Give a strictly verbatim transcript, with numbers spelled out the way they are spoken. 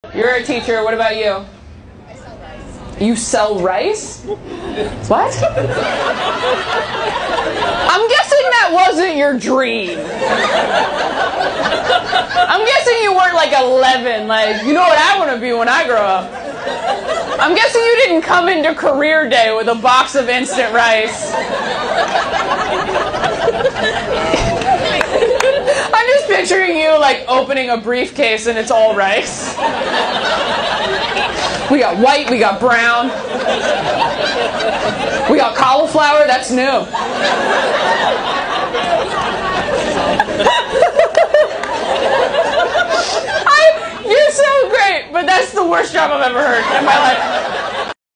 You're a teacher. What about you? I sell rice. You sell rice? What? I'm guessing that wasn't your dream. I'm guessing you weren't like eleven, like, you know what I want to be when I grow up. I'm guessing you didn't come into career day with a box of instant rice. I'm just picturing you like opening a briefcase and it's all rice. We got white, we got brown. We got cauliflower, that's new. I, you're so great, but that's the worst job I've ever heard in my life.